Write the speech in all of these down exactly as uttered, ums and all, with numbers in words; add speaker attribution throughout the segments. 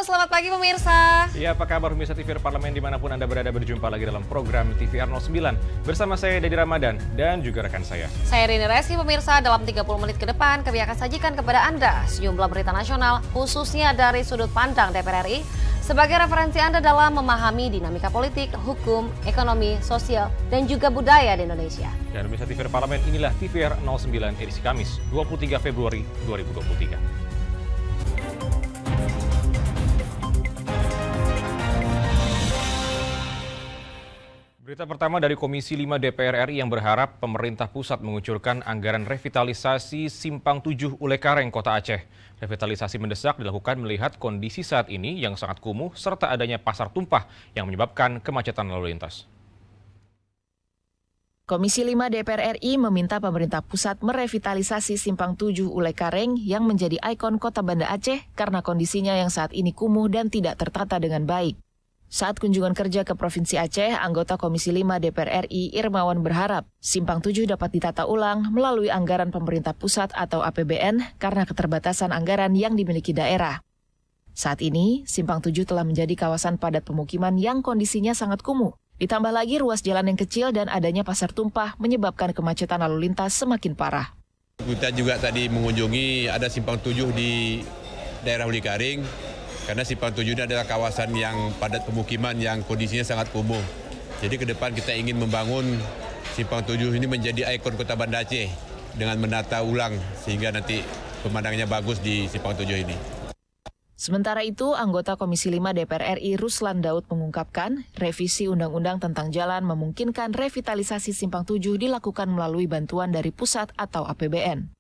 Speaker 1: selamat pagi pemirsa.
Speaker 2: Iya, apa kabar pemirsa T V R Parlemen dimanapun Anda berada, berjumpa lagi dalam program T V R nol sembilan. Bersama saya Dedi Ramadan dan juga rekan saya.
Speaker 1: Saya Rini Reski pemirsa, dalam tiga puluh menit ke depan kami akan sajikan kepada Anda sejumlah berita nasional khususnya dari sudut pandang D P R R I sebagai referensi Anda dalam memahami dinamika politik, hukum, ekonomi, sosial, dan juga budaya di Indonesia.
Speaker 2: Dan pemirsa T V R Parlemen, inilah T V R nol sembilan edisi Kamis dua puluh tiga Februari dua ribu dua puluh tiga. Berita pertama dari Komisi lima D P R R I yang berharap pemerintah pusat mengucurkan anggaran revitalisasi Simpang tujuh Ulekareng, Kota Aceh. Revitalisasi mendesak dilakukan melihat kondisi saat ini yang sangat kumuh serta adanya pasar tumpah yang menyebabkan kemacetan lalu lintas.
Speaker 3: Komisi lima D P R R I meminta pemerintah pusat merevitalisasi Simpang tujuh Ulekareng yang menjadi ikon Kota Banda Aceh karena kondisinya yang saat ini kumuh dan tidak tertata dengan baik. Saat kunjungan kerja ke Provinsi Aceh, anggota Komisi lima D P R R I Irmawan berharap Simpang tujuh dapat ditata ulang melalui anggaran pemerintah pusat atau A P B N karena keterbatasan anggaran yang dimiliki daerah. Saat ini, Simpang tujuh telah menjadi kawasan padat pemukiman yang kondisinya sangat kumuh. Ditambah lagi ruas jalan yang kecil dan adanya pasar tumpah menyebabkan kemacetan lalu lintas semakin parah.
Speaker 4: Kita juga tadi mengunjungi ada Simpang tujuh di daerah Ulekareng. Karena Simpang tujuh ini adalah kawasan yang padat pemukiman yang kondisinya sangat kumuh. Jadi ke depan kita ingin membangun Simpang tujuh ini menjadi ikon Kota Banda Aceh dengan menata ulang sehingga nanti pemandangannya bagus di Simpang tujuh ini.
Speaker 3: Sementara itu, anggota Komisi lima D P R R I Ruslan Daud mengungkapkan revisi Undang-Undang tentang Jalan memungkinkan revitalisasi Simpang tujuh dilakukan melalui bantuan dari pusat atau A P B N.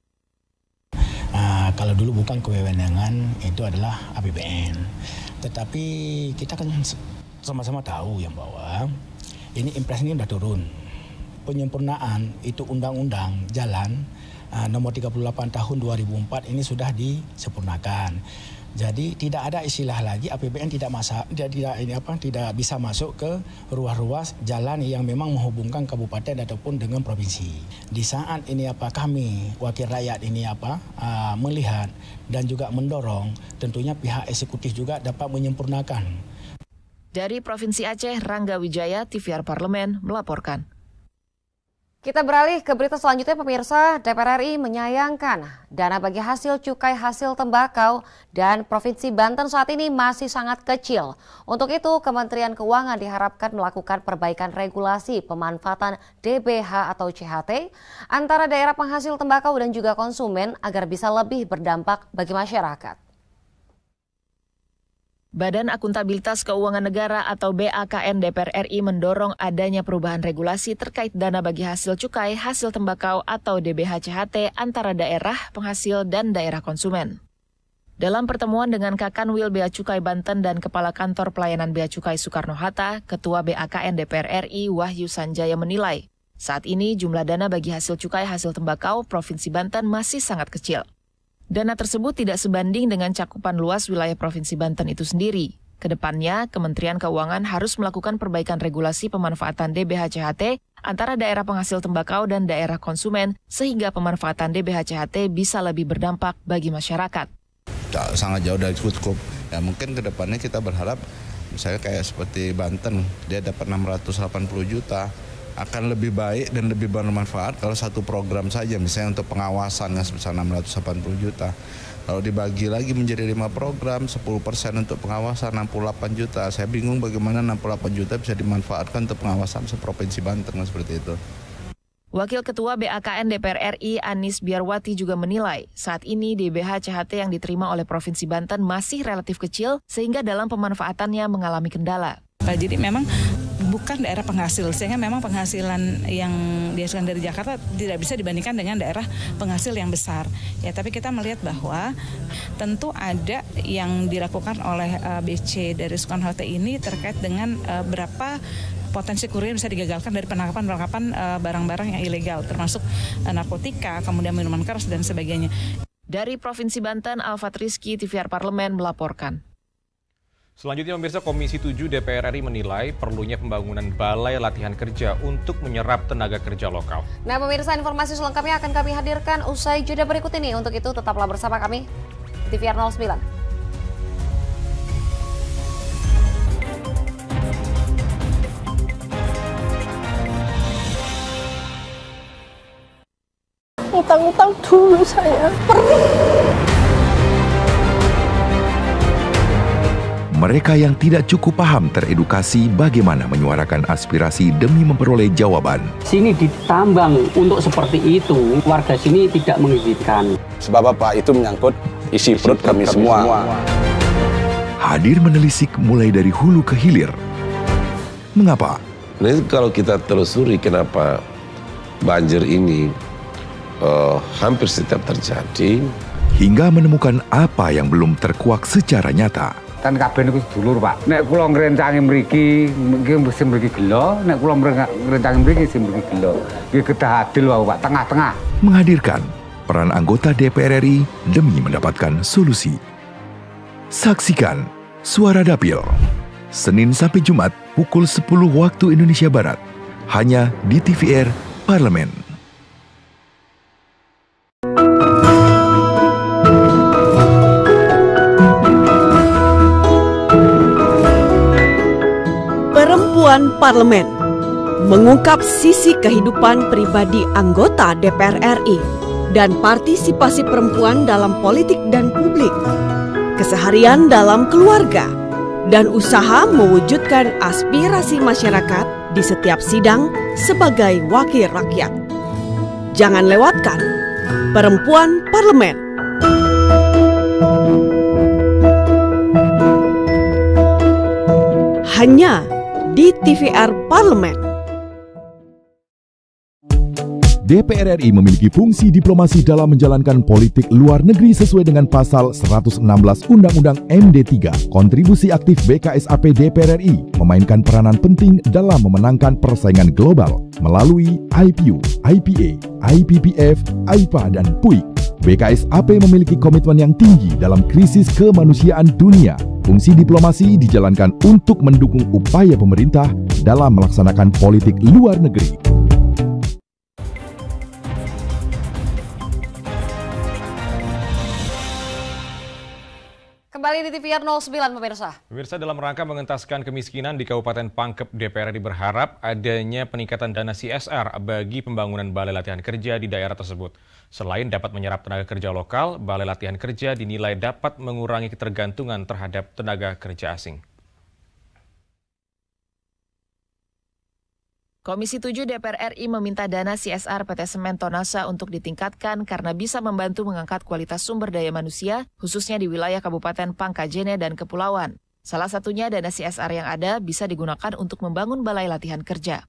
Speaker 5: Uh, kalau dulu bukan kewenangan itu adalah A P B N. Tetapi kita kan sama-sama tahu yang bahwa ini impres ini sudah turun. Penyempurnaan itu undang-undang jalan uh, nomor tiga puluh delapan tahun dua ribu empat ini sudah disempurnakan. Jadi tidak ada istilah lagi A P B N tidak masa tidak tidak ini apa tidak bisa masuk ke ruas-ruas jalan yang memang menghubungkan kabupaten ataupun dengan provinsi. Di saat ini apa kami wakil rakyat ini apa uh, melihat dan juga mendorong tentunya pihak eksekutif juga dapat menyempurnakan.
Speaker 3: Dari Provinsi Aceh, Rangga Wijaya, T V R Parlemen melaporkan.
Speaker 1: Kita beralih ke berita selanjutnya pemirsa. D P R R I menyayangkan dana bagi hasil cukai hasil tembakau dan Provinsi Banten saat ini masih sangat kecil. Untuk itu Kementerian Keuangan diharapkan melakukan perbaikan regulasi pemanfaatan D B H atau C H T antara daerah penghasil tembakau dan juga konsumen agar bisa lebih berdampak bagi masyarakat.
Speaker 3: Badan Akuntabilitas Keuangan Negara atau B A K N D P R R I mendorong adanya perubahan regulasi terkait dana bagi hasil cukai hasil tembakau atau D B H C H T antara daerah penghasil dan daerah konsumen. Dalam pertemuan dengan Kakanwil Bea Cukai Banten dan Kepala Kantor Pelayanan Bea Cukai Soekarno-Hatta, Ketua B A K N D P R R I Wahyu Sanjaya menilai, saat ini jumlah dana bagi hasil cukai hasil tembakau Provinsi Banten masih sangat kecil. Dana tersebut tidak sebanding dengan cakupan luas wilayah Provinsi Banten itu sendiri. Kedepannya, Kementerian Keuangan harus melakukan perbaikan regulasi pemanfaatan D B H C H T antara daerah penghasil tembakau dan daerah konsumen, sehingga pemanfaatan D B H C H T bisa lebih berdampak bagi masyarakat.
Speaker 6: Sangat jauh dari cukup. Ya, mungkin kedepannya kita berharap, misalnya kayak seperti Banten, dia dapat enam ratus delapan puluh juta. Akan lebih baik dan lebih bermanfaat kalau satu program saja, misalnya untuk pengawasan yang sebesar enam ratus delapan puluh juta. Kalau dibagi lagi menjadi lima program, sepuluh persen untuk pengawasan enam puluh delapan juta. Saya bingung bagaimana enam puluh delapan juta bisa dimanfaatkan untuk pengawasan seprovinsi Banten seperti itu.
Speaker 3: Wakil Ketua B A K N D P R R I Anis Biarwati juga menilai saat ini D B H C H T yang diterima oleh Provinsi Banten masih relatif kecil sehingga dalam pemanfaatannya mengalami kendala.
Speaker 7: Jadi memang bukan daerah penghasil, sehingga memang penghasilan yang dihasilkan dari Jakarta tidak bisa dibandingkan dengan daerah penghasil yang besar. Ya, tapi kita melihat bahwa tentu ada yang dilakukan oleh uh, B C dari Soekarno-Hatta ini terkait dengan uh, berapa potensi kurir bisa digagalkan dari penangkapan-penangkapan uh, barang-barang yang ilegal, termasuk uh, narkotika, kemudian minuman keras dan sebagainya.
Speaker 3: Dari Provinsi Banten, Alfat Rizky, T V R Parlemen melaporkan.
Speaker 2: Selanjutnya pemirsa, Komisi tujuh D P R R I menilai perlunya pembangunan balai latihan kerja untuk menyerap tenaga kerja lokal.
Speaker 1: Nah pemirsa, informasi selengkapnya akan kami hadirkan usai jeda berikut ini. Untuk itu tetaplah bersama kami di T V R nol sembilan.
Speaker 8: utang-utang dulu saya.
Speaker 9: Mereka yang tidak cukup paham teredukasi bagaimana menyuarakan aspirasi demi memperoleh jawaban.
Speaker 10: Sini ditambang untuk seperti itu, warga sini tidak mengizinkan.
Speaker 11: Sebab apa? Itu menyangkut isi perut kami, kami semua. semua.
Speaker 9: Hadir menelisik mulai dari hulu ke hilir. Mengapa?
Speaker 12: Nah, kalau kita telusuri kenapa banjir ini uh, hampir setiap terjadi.
Speaker 9: Hingga menemukan apa yang belum terkuak secara nyata.
Speaker 13: Kan kabeh niku sedulur, Pak. Nek kula ngrencangi mriki, nggih mesti mriki gelo, nek kula ngrencangi mriki sing mriki gelo. Nggih kedah adil wae, Pak, tengah-tengah.
Speaker 9: Menghadirkan peran anggota D P R R I demi mendapatkan solusi. Saksikan Suara Dapil, Senin sampai Jumat pukul sepuluh waktu Indonesia Barat, hanya di T V R Parlemen.
Speaker 14: Perempuan Parlemen mengungkap sisi kehidupan pribadi anggota D P R R I dan partisipasi perempuan dalam politik dan publik, keseharian dalam keluarga, dan usaha mewujudkan aspirasi masyarakat di setiap sidang sebagai wakil rakyat. Jangan lewatkan Perempuan Parlemen. Hanya di T V R Parlemen.
Speaker 9: D P R R I memiliki fungsi diplomasi dalam menjalankan politik luar negeri sesuai dengan pasal seratus enam belas Undang-Undang M D tiga. Kontribusi aktif B K S A P D P R R I memainkan peranan penting dalam memenangkan persaingan global melalui I P U, I P A, I P P F, I P A, dan P U I C. B K S A P memiliki komitmen yang tinggi dalam krisis kemanusiaan dunia. Fungsi diplomasi dijalankan untuk mendukung upaya pemerintah dalam melaksanakan politik luar negeri.
Speaker 1: Kembali di T V R nol sembilan, pemirsa.
Speaker 2: Pemirsa, dalam rangka mengentaskan kemiskinan di Kabupaten Pangkep, D P R R I berharap adanya peningkatan dana C S R bagi pembangunan balai latihan kerja di daerah tersebut. Selain dapat menyerap tenaga kerja lokal, balai latihan kerja dinilai dapat mengurangi ketergantungan terhadap tenaga kerja asing.
Speaker 3: Komisi tujuh D P R R I meminta dana C S R P T Semen Tonasa untuk ditingkatkan karena bisa membantu mengangkat kualitas sumber daya manusia, khususnya di wilayah Kabupaten Pangkajene dan Kepulauan. Salah satunya dana C S R yang ada bisa digunakan untuk membangun balai latihan kerja.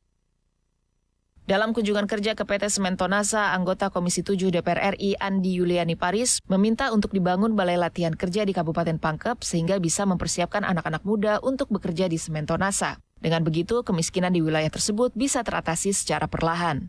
Speaker 3: Dalam kunjungan kerja ke P T Semen Tonasa, anggota Komisi tujuh D P R R I Andi Yuliani Paris meminta untuk dibangun balai latihan kerja di Kabupaten Pangkep sehingga bisa mempersiapkan anak-anak muda untuk bekerja di Semen Tonasa. Dengan begitu, kemiskinan di wilayah tersebut bisa teratasi secara perlahan.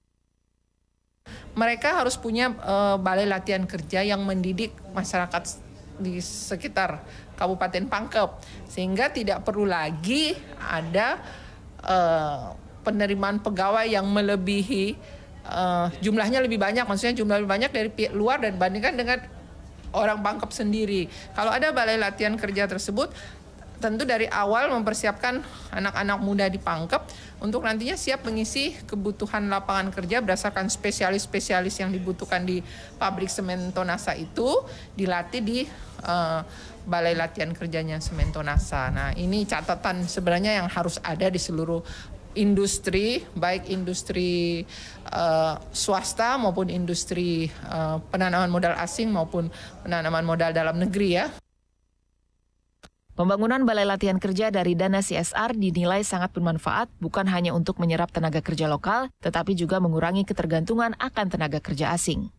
Speaker 15: Mereka harus punya uh, balai latihan kerja yang mendidik masyarakat di sekitar Kabupaten Pangkep, sehingga tidak perlu lagi ada uh, penerimaan pegawai yang melebihi uh, jumlahnya lebih banyak, maksudnya jumlah lebih banyak dari pihak luar dan bandingkan dengan orang Pangkep sendiri. Kalau ada balai latihan kerja tersebut, tentu dari awal mempersiapkan anak-anak muda di Pangkep untuk nantinya siap mengisi kebutuhan lapangan kerja berdasarkan spesialis-spesialis yang dibutuhkan di pabrik semen Tonasa itu dilatih di uh, balai latihan kerjanya semen Tonasa. Nah, ini catatan sebenarnya yang harus ada di seluruh industri, baik industri uh, swasta maupun industri uh, penanaman modal asing maupun penanaman modal dalam negeri ya.
Speaker 3: Pembangunan balai latihan kerja dari dana C S R dinilai sangat bermanfaat bukan hanya untuk menyerap tenaga kerja lokal, tetapi juga mengurangi ketergantungan akan tenaga kerja asing.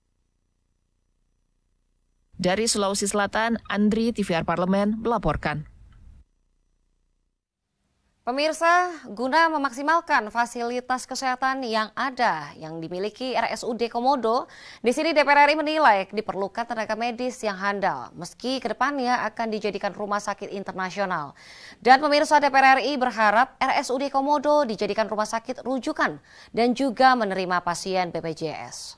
Speaker 3: Dari Sulawesi Selatan, Andri, T V R Parlemen melaporkan.
Speaker 1: Pemirsa, guna memaksimalkan fasilitas kesehatan yang ada yang dimiliki R S U D Komodo, di sini D P R R I menilai diperlukan tenaga medis yang handal, meski kedepannya akan dijadikan rumah sakit internasional. Dan pemirsa, D P R R I berharap R S U D Komodo dijadikan rumah sakit rujukan dan juga menerima pasien B P J S.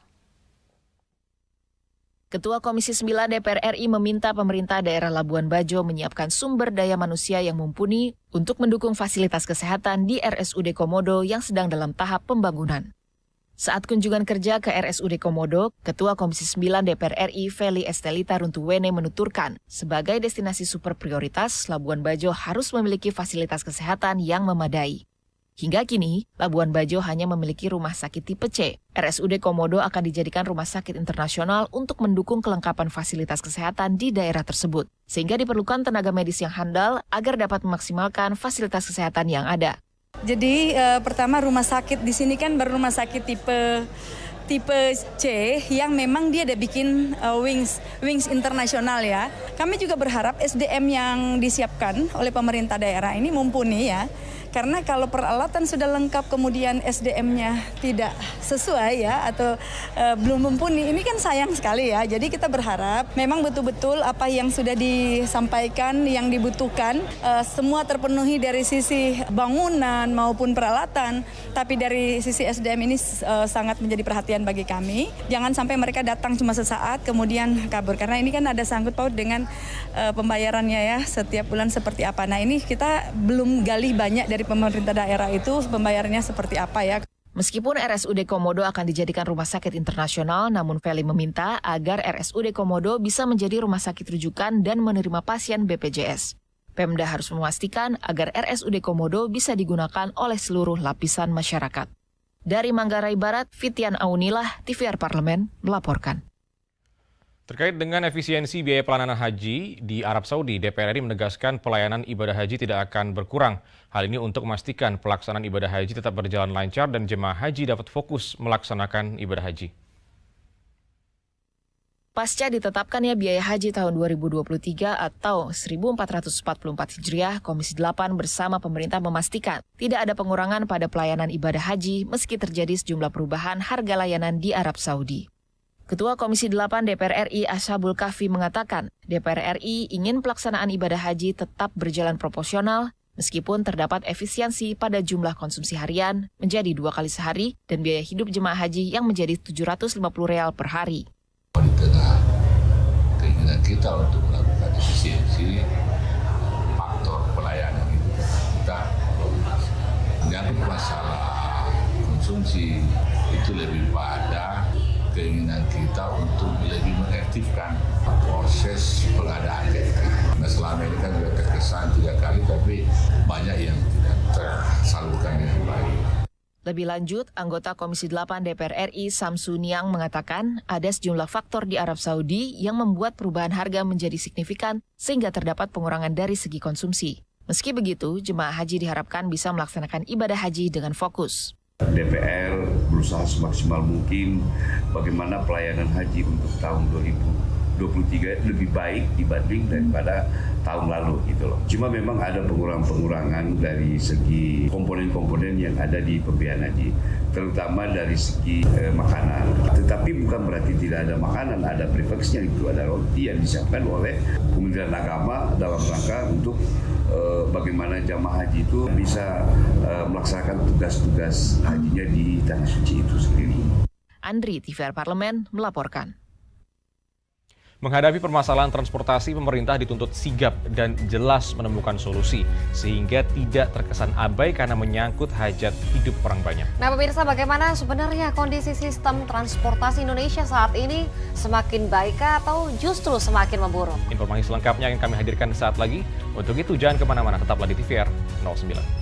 Speaker 3: Ketua Komisi sembilan D P R R I meminta pemerintah daerah Labuan Bajo menyiapkan sumber daya manusia yang mumpuni untuk mendukung fasilitas kesehatan di R S U D Komodo yang sedang dalam tahap pembangunan. Saat kunjungan kerja ke R S U D Komodo, Ketua Komisi sembilan D P R R I Feli Estelita Runtuwene menuturkan, sebagai destinasi super prioritas, Labuan Bajo harus memiliki fasilitas kesehatan yang memadai. Hingga kini, Labuan Bajo hanya memiliki rumah sakit tipe C. R S U D Komodo akan dijadikan rumah sakit internasional untuk mendukung kelengkapan fasilitas kesehatan di daerah tersebut, sehingga diperlukan tenaga medis yang handal agar dapat memaksimalkan fasilitas kesehatan yang ada.
Speaker 16: Jadi eh, pertama rumah sakit di sini kan baru rumah sakit tipe tipe C yang memang dia ada bikin uh, wings wings internasional ya. Kami juga berharap S D M yang disiapkan oleh pemerintah daerah ini mumpuni ya. Karena kalau peralatan sudah lengkap kemudian S D M-nya tidak sesuai ya atau uh, belum mumpuni, ini kan sayang sekali ya. Jadi kita berharap memang betul-betul apa yang sudah disampaikan, yang dibutuhkan uh, semua terpenuhi dari sisi bangunan maupun peralatan. Tapi dari sisi S D M ini uh, sangat menjadi perhatian bagi kami. Jangan sampai mereka datang cuma sesaat kemudian kabur. Karena ini kan ada sangkut paut dengan uh, pembayarannya ya setiap bulan seperti apa. Nah ini kita belum gali banyak dari pemerintah daerah itu pembayarannya seperti apa ya.
Speaker 3: Meskipun R S U D Komodo akan dijadikan rumah sakit internasional, namun Feli meminta agar R S U D Komodo bisa menjadi rumah sakit rujukan dan menerima pasien B P J S. Pemda harus memastikan agar R S U D Komodo bisa digunakan oleh seluruh lapisan masyarakat. Dari Manggarai Barat, Fitian Aunilah, T V R Parlemen, melaporkan.
Speaker 2: Terkait dengan efisiensi biaya pelayanan haji di Arab Saudi, D P R R I menegaskan pelayanan ibadah haji tidak akan berkurang. Hal ini untuk memastikan pelaksanaan ibadah haji tetap berjalan lancar dan jemaah haji dapat fokus melaksanakan ibadah haji.
Speaker 3: Pasca ditetapkannya biaya haji tahun dua ribu dua puluh tiga atau seribu empat ratus empat puluh empat Hijriah, Komisi delapan bersama pemerintah memastikan tidak ada pengurangan pada pelayanan ibadah haji meski terjadi sejumlah perubahan harga layanan di Arab Saudi. Ketua Komisi delapan D P R R I Ashabul Kahfi mengatakan, D P R R I ingin pelaksanaan ibadah haji tetap berjalan proporsional meskipun terdapat efisiensi pada jumlah konsumsi harian menjadi dua kali sehari dan biaya hidup jemaah haji yang menjadi tujuh ratus lima puluh real per hari.
Speaker 17: Di tengah keinginan kita untuk melakukan efisiensi, faktor pelayanan itu kita menyangkut masalah konsumsi itu lebih pada keinginan kita untuk lebih mengaktifkan proses pengadaan kita. Nah selama ini kan sudah terkesan tiga kali, tapi banyak yang tidak tersalurkan dengan baik.
Speaker 3: Lebih lanjut, anggota Komisi delapan D P R R I Samsuniang mengatakan ada sejumlah faktor di Arab Saudi yang membuat perubahan harga menjadi signifikan sehingga terdapat pengurangan dari segi konsumsi. Meski begitu, jemaah haji diharapkan bisa melaksanakan ibadah haji dengan fokus.
Speaker 18: D P R berusaha semaksimal mungkin bagaimana pelayanan haji untuk tahun dua ribu dua puluh tiga lebih baik dibanding daripada tahun lalu gitu loh. Cuma memang ada pengurangan-pengurangan dari segi komponen-komponen yang ada di pembiayaan haji, terutama dari segi eh, makanan. Tetapi bukan berarti tidak ada makanan, ada prefixnya itu, ada roti yang disiapkan oleh Kementerian Agama dalam rangka untuk eh, bagaimana jamaah haji itu bisa eh, melaksanakan tugas-tugas hajinya di Tanah Suci itu sendiri.
Speaker 3: Andri, T V R Parlemen, melaporkan.
Speaker 2: Menghadapi permasalahan transportasi, pemerintah dituntut sigap dan jelas menemukan solusi, sehingga tidak terkesan abai karena menyangkut hajat hidup orang banyak.
Speaker 1: Nah pemirsa, bagaimana sebenarnya kondisi sistem transportasi Indonesia saat ini? Semakin baik atau justru semakin memburuk?
Speaker 2: Informasi selengkapnya akan kami hadirkan saat lagi. Untuk itu jangan kemana-mana, tetaplah di T V R nol sembilan.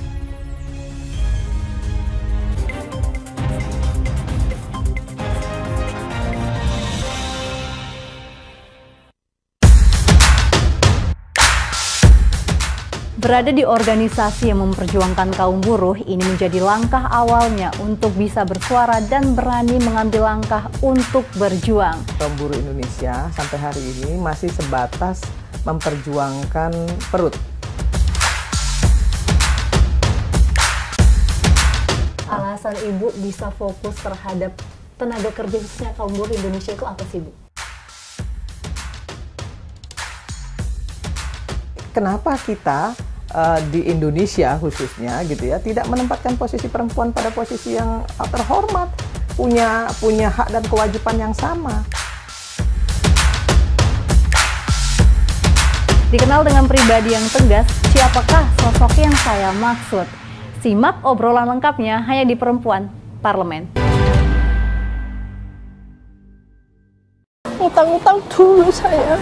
Speaker 19: Berada di organisasi yang memperjuangkan kaum buruh, ini menjadi langkah awalnya untuk bisa bersuara dan berani mengambil langkah untuk berjuang.
Speaker 20: Kaum buruh Indonesia sampai hari ini masih sebatas memperjuangkan perut.
Speaker 19: Alasan Ibu bisa fokus terhadap tenaga kerja khususnya kaum buruh Indonesia itu apa sih, Bu?
Speaker 20: Kenapa kita uh, di Indonesia khususnya gitu ya tidak menempatkan posisi perempuan pada posisi yang terhormat, punya punya hak dan kewajiban yang sama.
Speaker 19: Dikenal dengan pribadi yang tegas, siapakah sosok yang saya maksud? Simak obrolan lengkapnya hanya di Perempuan Parlemen.
Speaker 8: utang-utang dulu saya.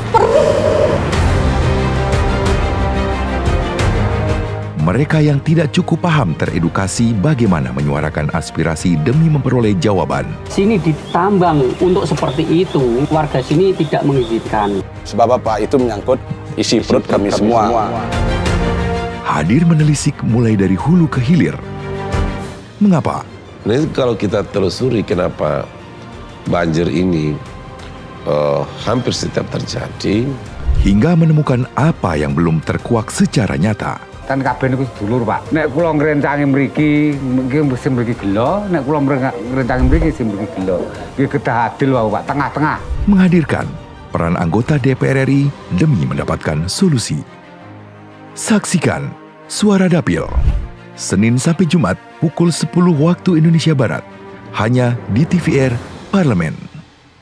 Speaker 9: Mereka yang tidak cukup paham teredukasi bagaimana menyuarakan aspirasi demi memperoleh jawaban.
Speaker 10: Sini ditambang untuk seperti itu, warga sini tidak mengizinkan.
Speaker 11: Sebab apa? Itu menyangkut isi perut kami semua.
Speaker 9: Hadir menelisik mulai dari hulu ke hilir. Mengapa?
Speaker 12: Nah, kalau kita telusuri kenapa banjir ini uh, hampir setiap terjadi.
Speaker 9: Hingga menemukan apa yang belum terkuak secara nyata.
Speaker 13: Kan kabeh niku sedulur, Pak. Nek kula ngrencangi mriki, nggih sing mriki gelo, nek kula ngrencangi mriki sing mriki gelo. Nggih kedah adil wae, Pak, tengah-tengah.
Speaker 9: Menghadirkan peran anggota D P R R I demi mendapatkan solusi. Saksikan Suara Dapil, Senin sampai Jumat pukul sepuluh waktu Indonesia Barat, hanya di T V R Parlemen.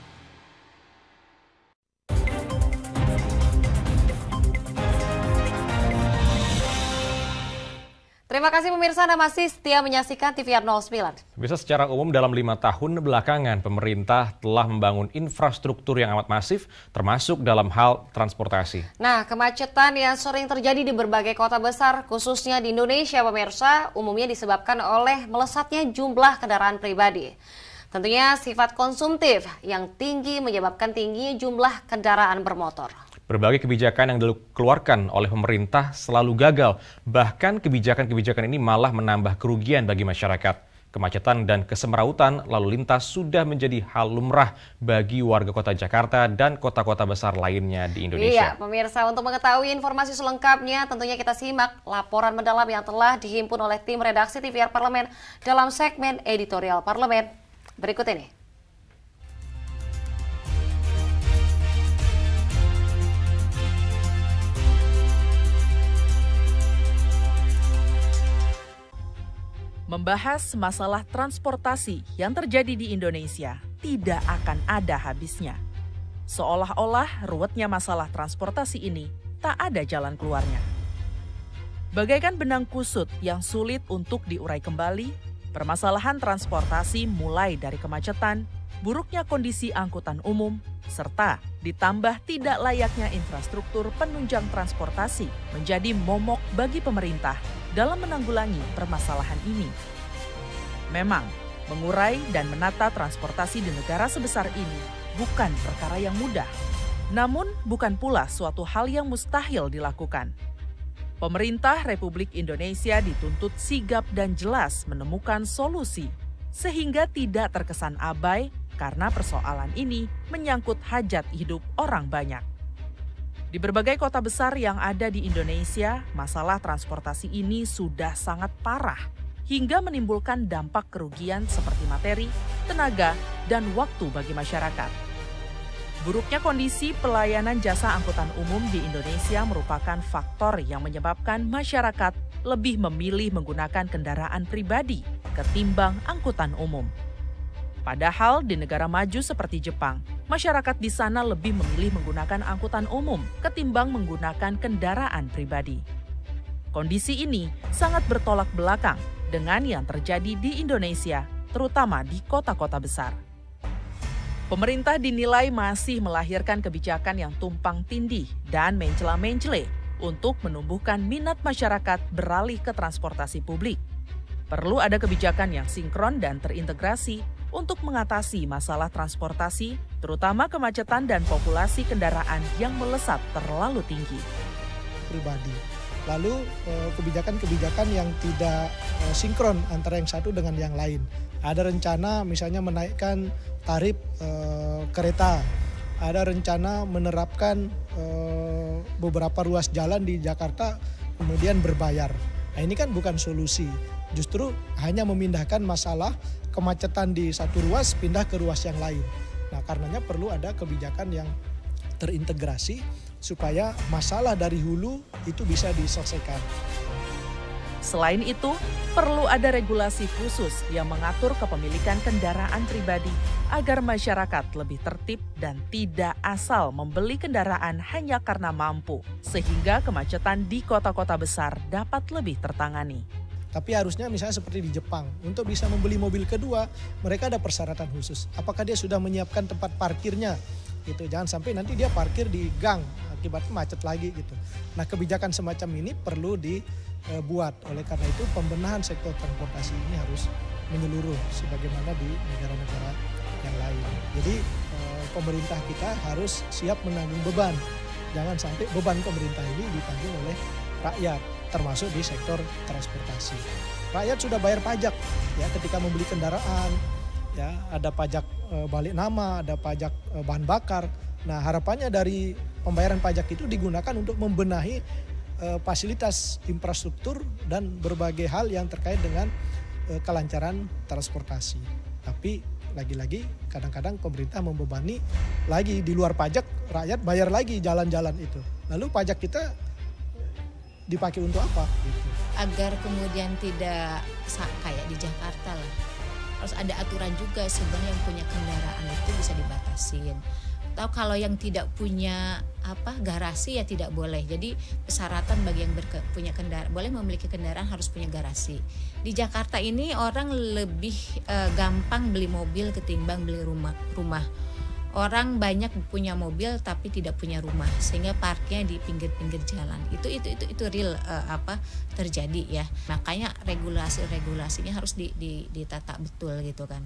Speaker 1: Terima kasih pemirsa, Anda masih setia menyaksikan T V R nol sembilan.
Speaker 2: Bisa secara umum dalam lima tahun belakangan pemerintah telah membangun infrastruktur yang amat masif termasuk dalam hal transportasi.
Speaker 1: Nah, kemacetan yang sering terjadi di berbagai kota besar khususnya di Indonesia pemirsa umumnya disebabkan oleh melesatnya jumlah kendaraan pribadi. Tentunya sifat konsumtif yang tinggi menyebabkan tingginya jumlah kendaraan bermotor.
Speaker 2: Berbagai kebijakan yang dikeluarkan oleh pemerintah selalu gagal. Bahkan kebijakan-kebijakan ini malah menambah kerugian bagi masyarakat. Kemacetan dan kesemrautan lalu lintas sudah menjadi hal lumrah bagi warga kota Jakarta dan kota-kota besar lainnya di Indonesia.
Speaker 1: Iya, pemirsa, untuk mengetahui informasi selengkapnya tentunya kita simak laporan mendalam yang telah dihimpun oleh tim redaksi T V R Parlemen dalam segmen editorial Parlemen. Berikut ini.
Speaker 21: Membahas masalah transportasi yang terjadi di Indonesia tidak akan ada habisnya. Seolah-olah ruwetnya masalah transportasi ini tak ada jalan keluarnya. Bagaikan benang kusut yang sulit untuk diurai kembali, permasalahan transportasi mulai dari kemacetan, buruknya kondisi angkutan umum, serta ditambah tidak layaknya infrastruktur penunjang transportasi menjadi momok bagi pemerintah dalam menanggulangi permasalahan ini. Memang, mengurai dan menata transportasi di negara sebesar ini bukan perkara yang mudah. Namun, bukan pula suatu hal yang mustahil dilakukan. Pemerintah Republik Indonesia dituntut sigap dan jelas menemukan solusi, sehingga tidak terkesan abai karena persoalan ini menyangkut hajat hidup orang banyak. Di berbagai kota besar yang ada di Indonesia, masalah transportasi ini sudah sangat parah hingga menimbulkan dampak kerugian seperti materi, tenaga, dan waktu bagi masyarakat. Buruknya kondisi pelayanan jasa angkutan umum di Indonesia merupakan faktor yang menyebabkan masyarakat lebih memilih menggunakan kendaraan pribadi ketimbang angkutan umum. Padahal di negara maju seperti Jepang, masyarakat di sana lebih memilih menggunakan angkutan umum ketimbang menggunakan kendaraan pribadi. Kondisi ini sangat bertolak belakang dengan yang terjadi di Indonesia, terutama di kota-kota besar. Pemerintah dinilai masih melahirkan kebijakan yang tumpang tindih dan mencela-mencele untuk menumbuhkan minat masyarakat beralih ke transportasi publik. Perlu ada kebijakan yang sinkron dan terintegrasi untuk mengatasi masalah transportasi, terutama kemacetan dan populasi kendaraan yang melesat terlalu tinggi.
Speaker 22: Pribadi. Lalu kebijakan-kebijakan yang tidak sinkron antara yang satu dengan yang lain. Ada rencana misalnya menaikkan tarif eh, kereta. Ada rencana menerapkan eh, beberapa ruas jalan di Jakarta kemudian berbayar. Nah, ini kan bukan solusi. Justru hanya memindahkan masalah kemacetan di satu ruas pindah ke ruas yang lain. Nah, karenanya perlu ada kebijakan yang terintegrasi supaya masalah dari hulu itu bisa diselesaikan.
Speaker 21: Selain itu, perlu ada regulasi khusus yang mengatur kepemilikan kendaraan pribadi agar masyarakat lebih tertib dan tidak asal membeli kendaraan hanya karena mampu, sehingga kemacetan di kota-kota besar dapat lebih tertangani.
Speaker 22: Tapi harusnya misalnya seperti di Jepang, untuk bisa membeli mobil kedua, mereka ada persyaratan khusus. Apakah dia sudah menyiapkan tempat parkirnya gitu. Jangan sampai nanti dia parkir di gang, akibatnya macet lagi gitu. Nah, kebijakan semacam ini perlu dibuat. Oleh karena itu pembenahan sektor transportasi ini harus menyeluruh sebagaimana di negara-negara yang lain. Jadi pemerintah kita harus siap menanggung beban. Jangan sampai beban pemerintah ini ditanggung oleh rakyat, termasuk di sektor transportasi. Rakyat sudah bayar pajak ya ketika membeli kendaraan, ya ada pajak e, balik nama, ada pajak e, bahan bakar. Nah, harapannya dari pembayaran pajak itu digunakan untuk membenahi e, fasilitas infrastruktur dan berbagai hal yang terkait dengan e, kelancaran transportasi. Tapi lagi-lagi kadang-kadang pemerintah membebani lagi di luar pajak, rakyat bayar lagi jalan-jalan itu. Lalu pajak kita dipakai untuk apa? Gitu.
Speaker 4: Agar kemudian tidak kayak di Jakarta lah. Harus ada aturan juga sebenarnya yang punya kendaraan itu bisa dibatasin. Atau kalau yang tidak punya apa garasi ya tidak boleh. Jadi persyaratan bagi yang berke, punya kendaraan boleh memiliki kendaraan harus punya garasi. Di Jakarta ini orang lebih uh, gampang beli mobil ketimbang beli rumah. Rumah. Orang banyak punya mobil tapi tidak punya rumah sehingga parkirnya di pinggir-pinggir jalan. Itu itu itu itu real uh, apa terjadi ya. Makanya regulasi-regulasinya harus di, di, ditata betul gitu kan.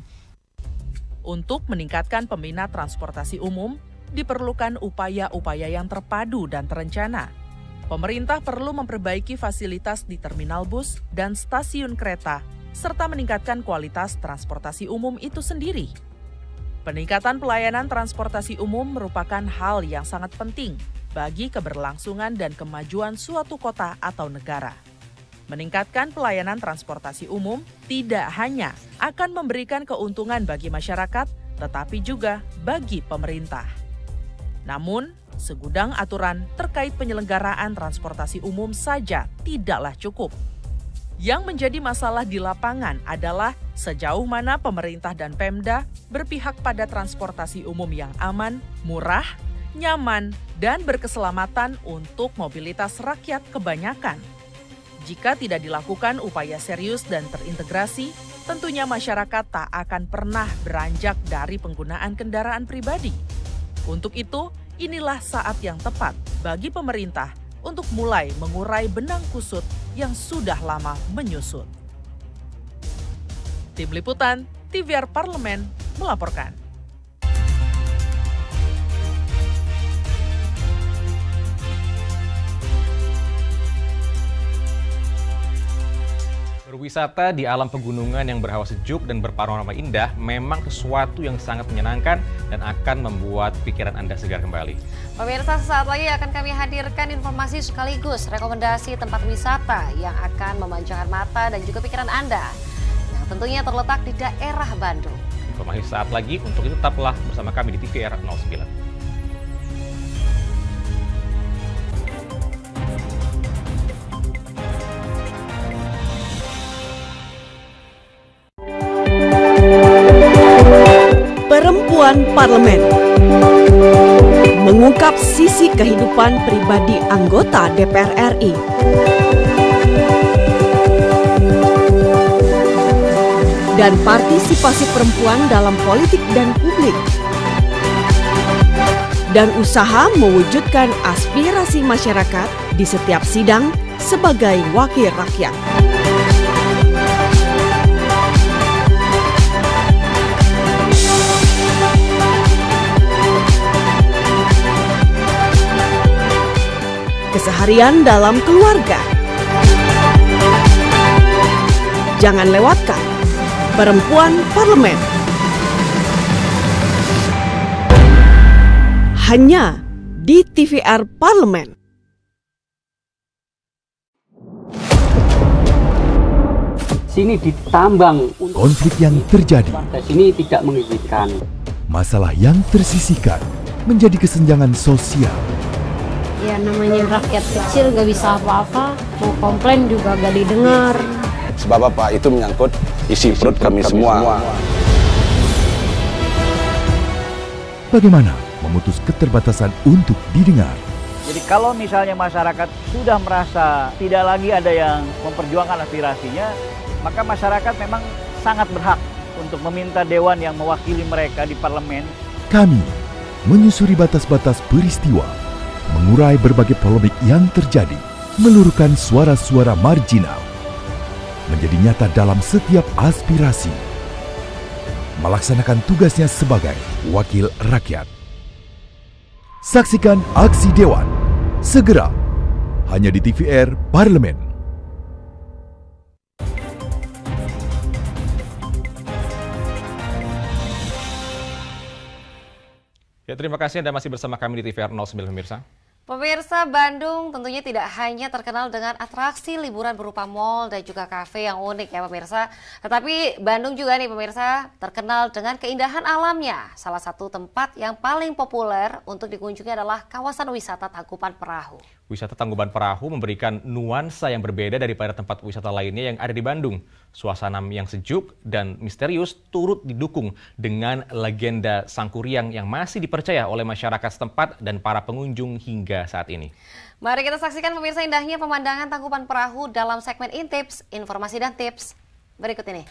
Speaker 21: Untuk meningkatkan peminat transportasi umum, diperlukan upaya-upaya yang terpadu dan terencana. Pemerintah perlu memperbaiki fasilitas di terminal bus dan stasiun kereta, serta meningkatkan kualitas transportasi umum itu sendiri. Peningkatan pelayanan transportasi umum merupakan hal yang sangat penting bagi keberlangsungan dan kemajuan suatu kota atau negara. Meningkatkan pelayanan transportasi umum tidak hanya akan memberikan keuntungan bagi masyarakat, tetapi juga bagi pemerintah. Namun, segudang aturan terkait penyelenggaraan transportasi umum saja tidaklah cukup. Yang menjadi masalah di lapangan adalah sejauh mana pemerintah dan Pemda berpihak pada transportasi umum yang aman, murah, nyaman, dan berkeselamatan untuk mobilitas rakyat kebanyakan. Jika tidak dilakukan upaya serius dan terintegrasi, tentunya masyarakat tak akan pernah beranjak dari penggunaan kendaraan pribadi. Untuk itu, inilah saat yang tepat bagi pemerintah untuk mulai mengurai benang kusut yang sudah lama menyusut. Tim Liputan T V R Parlemen melaporkan.
Speaker 2: Berwisata di alam pegunungan yang berhawa sejuk dan berpanorama indah memang sesuatu yang sangat menyenangkan dan akan membuat pikiran Anda segar kembali.
Speaker 1: Pemirsa, sesaat lagi akan kami hadirkan informasi sekaligus rekomendasi tempat wisata yang akan memanjakan mata dan juga pikiran Anda, yang tentunya terletak di daerah Bandung.
Speaker 2: Informasi saat lagi, untuk itu tetaplah bersama kami di T V R nol sembilan.
Speaker 14: Perempuan Parlemen mengungkap sisi kehidupan pribadi anggota D P R R I. Dan partisipasi perempuan dalam politik dan publik. Dan usaha mewujudkan aspirasi masyarakat di setiap sidang sebagai wakil rakyat. Keseharian dalam keluarga. Jangan lewatkan Perempuan Parlemen. Hanya di T V R Parlemen.
Speaker 10: Sini ditambang.
Speaker 9: Konflik yang terjadi.
Speaker 10: Sini tidak mengizinkan.
Speaker 9: Masalah yang tersisihkan menjadi kesenjangan sosial.
Speaker 5: Ya namanya rakyat kecil gak bisa apa-apa, mau komplain juga gak didengar.
Speaker 11: Sebab apa? Itu menyangkut isi perut kami semua.
Speaker 9: Bagaimana memutus keterbatasan untuk didengar?
Speaker 23: Jadi kalau misalnya masyarakat sudah merasa tidak lagi ada yang memperjuangkan aspirasinya, maka masyarakat memang sangat berhak untuk meminta dewan yang mewakili mereka di parlemen.
Speaker 9: Kami menyusuri batas-batas peristiwa, mengurai berbagai polemik yang terjadi, meluruhkan suara-suara marginal, menjadi nyata dalam setiap aspirasi, melaksanakan tugasnya sebagai wakil rakyat. Saksikan Aksi Dewan, segera, hanya di T V R Parlemen.
Speaker 2: Ya, terima kasih Anda masih bersama kami di T V R nol sembilan pemirsa.
Speaker 1: Pemirsa, Bandung tentunya tidak hanya terkenal dengan atraksi liburan berupa mal dan juga kafe yang unik ya pemirsa. Tetapi Bandung juga nih pemirsa terkenal dengan keindahan alamnya. Salah satu tempat yang paling populer untuk dikunjungi adalah kawasan wisata Tangkuban Perahu.
Speaker 2: Wisata Tangkuban Perahu memberikan nuansa yang berbeda daripada tempat wisata lainnya yang ada di Bandung. Suasana yang sejuk dan misterius turut didukung dengan legenda Sangkuriang yang masih dipercaya oleh masyarakat setempat dan para pengunjung hingga saat ini.
Speaker 1: Mari kita saksikan pemirsa indahnya pemandangan Tangkuban Perahu dalam segmen Intips, informasi dan tips berikut ini.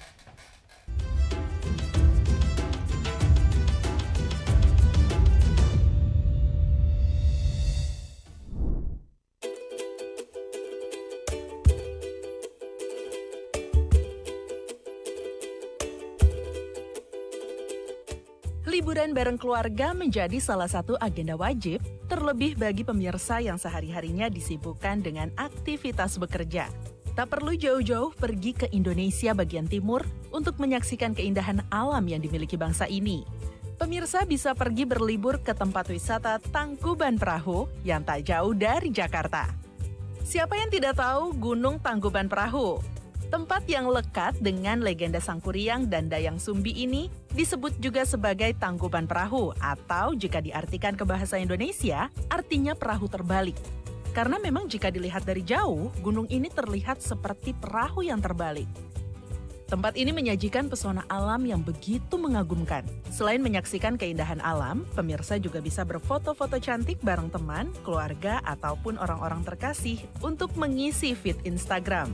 Speaker 21: Liburan bareng keluarga menjadi salah satu agenda wajib, terlebih bagi pemirsa yang sehari-harinya disibukkan dengan aktivitas bekerja. Tak perlu jauh-jauh pergi ke Indonesia bagian timur untuk menyaksikan keindahan alam yang dimiliki bangsa ini. Pemirsa bisa pergi berlibur ke tempat wisata Tangkuban Perahu yang tak jauh dari Jakarta. Siapa yang tidak tahu Gunung Tangkuban Perahu? Tempat yang lekat dengan legenda Sangkuriang dan Dayang Sumbi ini disebut juga sebagai Tangkuban Perahu atau jika diartikan ke bahasa Indonesia, artinya perahu terbalik. Karena memang jika dilihat dari jauh, gunung ini terlihat seperti perahu yang terbalik. Tempat ini menyajikan pesona alam yang begitu mengagumkan. Selain menyaksikan keindahan alam, pemirsa juga bisa berfoto-foto cantik bareng teman, keluarga, ataupun orang-orang terkasih untuk mengisi feed Instagram.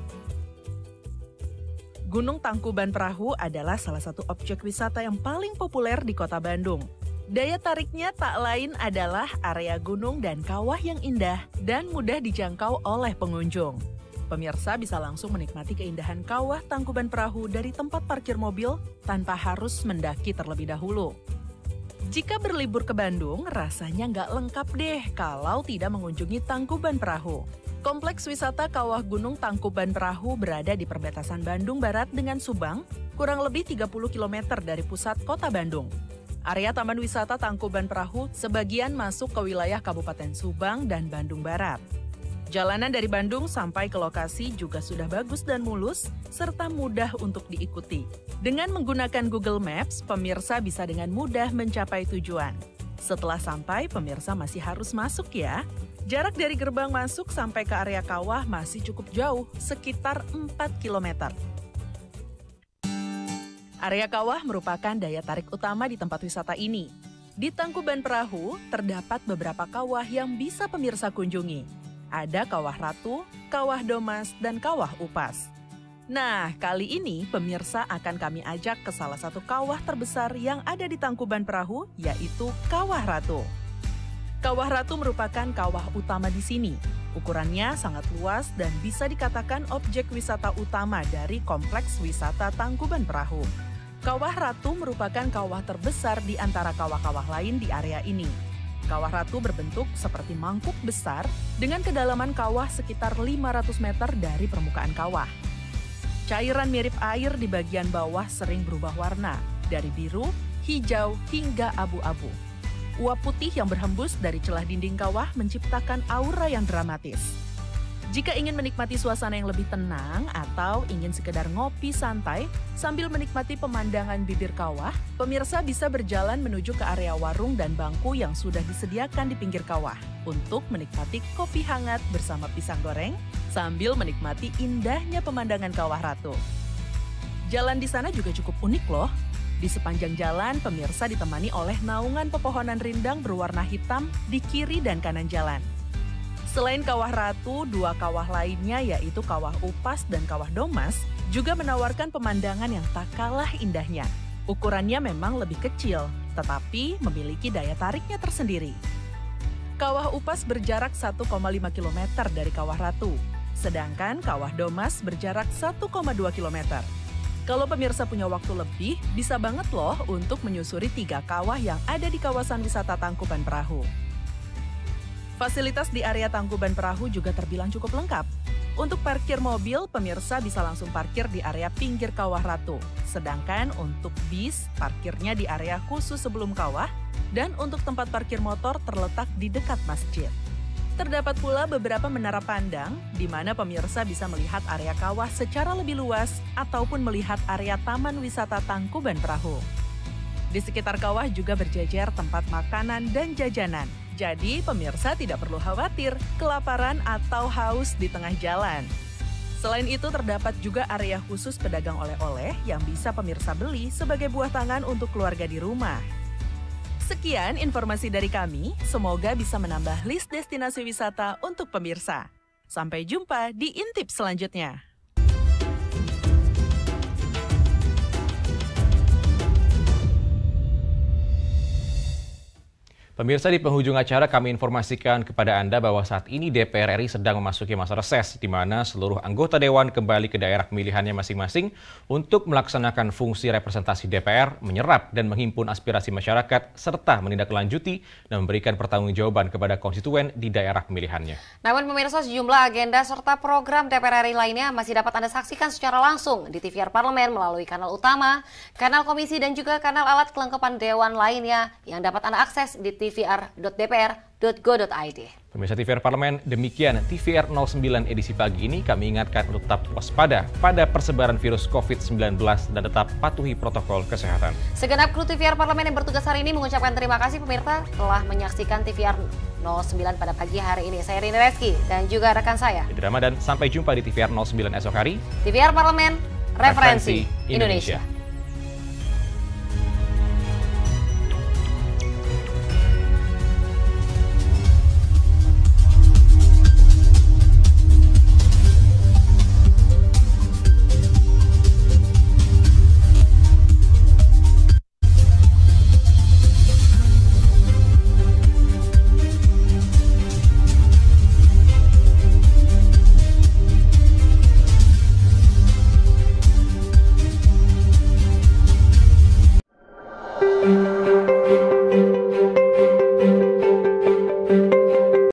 Speaker 21: Gunung Tangkuban Perahu adalah salah satu objek wisata yang paling populer di kota Bandung. Daya tariknya tak lain adalah area gunung dan kawah yang indah dan mudah dijangkau oleh pengunjung. Pemirsa bisa langsung menikmati keindahan kawah Tangkuban Perahu dari tempat parkir mobil tanpa harus mendaki terlebih dahulu. Jika berlibur ke Bandung, rasanya nggak lengkap deh kalau tidak mengunjungi Tangkuban Perahu. Kompleks wisata Kawah Gunung Tangkuban Perahu berada di perbatasan Bandung Barat dengan Subang, kurang lebih tiga puluh kilometer dari pusat kota Bandung. Area Taman Wisata Tangkuban Perahu sebagian masuk ke wilayah Kabupaten Subang dan Bandung Barat. Jalanan dari Bandung sampai ke lokasi juga sudah bagus dan mulus, serta mudah untuk diikuti. Dengan menggunakan Google Maps, pemirsa bisa dengan mudah mencapai tujuan. Setelah sampai, pemirsa masih harus masuk ya. Jarak dari gerbang masuk sampai ke area kawah masih cukup jauh, sekitar empat kilometer. Area kawah merupakan daya tarik utama di tempat wisata ini. Di Tangkuban Perahu, terdapat beberapa kawah yang bisa pemirsa kunjungi. Ada Kawah Ratu, Kawah Domas, dan Kawah Upas. Nah, kali ini pemirsa akan kami ajak ke salah satu kawah terbesar yang ada di Tangkuban Perahu, yaitu Kawah Ratu. Kawah Ratu merupakan kawah utama di sini. Ukurannya sangat luas dan bisa dikatakan objek wisata utama dari kompleks wisata Tangkuban Perahu. Kawah Ratu merupakan kawah terbesar di antara kawah-kawah lain di area ini. Kawah Ratu berbentuk seperti mangkuk besar dengan kedalaman kawah sekitar lima ratus meter dari permukaan kawah. Cairan mirip air di bagian bawah sering berubah warna, dari biru, hijau, hingga abu-abu. Uap putih yang berhembus dari celah dinding kawah menciptakan aura yang dramatis. Jika ingin menikmati suasana yang lebih tenang atau ingin sekedar ngopi santai sambil menikmati pemandangan bibir kawah, pemirsa bisa berjalan menuju ke area warung dan bangku yang sudah disediakan di pinggir kawah untuk menikmati kopi hangat bersama pisang goreng sambil menikmati indahnya pemandangan Kawah Ratu. Jalan di sana juga cukup unik loh. Di sepanjang jalan, pemirsa ditemani oleh naungan pepohonan rindang berwarna hitam di kiri dan kanan jalan. Selain Kawah Ratu, dua kawah lainnya yaitu Kawah Upas dan Kawah Domas juga menawarkan pemandangan yang tak kalah indahnya. Ukurannya memang lebih kecil, tetapi memiliki daya tariknya tersendiri. Kawah Upas berjarak satu koma lima kilometer dari Kawah Ratu, sedangkan Kawah Domas berjarak satu koma dua kilometer. Kalau pemirsa punya waktu lebih, bisa banget loh untuk menyusuri tiga kawah yang ada di kawasan wisata Tangkuban Perahu. Fasilitas di area Tangkuban Perahu juga terbilang cukup lengkap. Untuk parkir mobil, pemirsa bisa langsung parkir di area pinggir Kawah Ratu. Sedangkan untuk bis, parkirnya di area khusus sebelum kawah, dan untuk tempat parkir motor terletak di dekat masjid. Terdapat pula beberapa menara pandang, di mana pemirsa bisa melihat area kawah secara lebih luas ataupun melihat area Taman Wisata Tangkuban Perahu. Di sekitar kawah juga berjejer tempat makanan dan jajanan. Jadi pemirsa tidak perlu khawatir kelaparan atau haus di tengah jalan. Selain itu terdapat juga area khusus pedagang oleh-oleh yang bisa pemirsa beli sebagai buah tangan untuk keluarga di rumah. Sekian informasi dari kami, semoga bisa menambah list destinasi wisata untuk pemirsa. Sampai jumpa di Intip selanjutnya.
Speaker 2: Pemirsa, di penghujung acara kami informasikan kepada Anda bahwa saat ini D P R R I sedang memasuki masa reses, di mana seluruh anggota Dewan kembali ke daerah pemilihannya masing-masing untuk melaksanakan fungsi representasi D P R, menyerap dan menghimpun aspirasi masyarakat, serta menindaklanjuti dan memberikan pertanggungjawaban kepada konstituen di daerah pemilihannya.
Speaker 1: Namun pemirsa, sejumlah agenda serta program D P R R I lainnya masih dapat Anda saksikan secara langsung di T V R Parlemen melalui kanal utama, kanal komisi, dan juga kanal alat kelengkapan Dewan lainnya yang dapat Anda akses di t v r dot d p r dot go dot i d.
Speaker 2: Pemirsa T V R Parlemen, demikian T V R nol sembilan edisi pagi ini. Kami ingatkan untuk tetap waspada pada persebaran virus covid sembilan belas dan tetap patuhi protokol kesehatan.
Speaker 1: Segenap kru T V R Parlemen yang bertugas hari ini mengucapkan terima kasih pemirsa telah menyaksikan T V R nol sembilan pada pagi hari ini. Saya Rini Reski dan juga rekan saya
Speaker 2: Idri Ramadan. Sampai jumpa di T V R nol sembilan esok hari.
Speaker 1: T V R Parlemen, referensi, referensi Indonesia. Indonesia.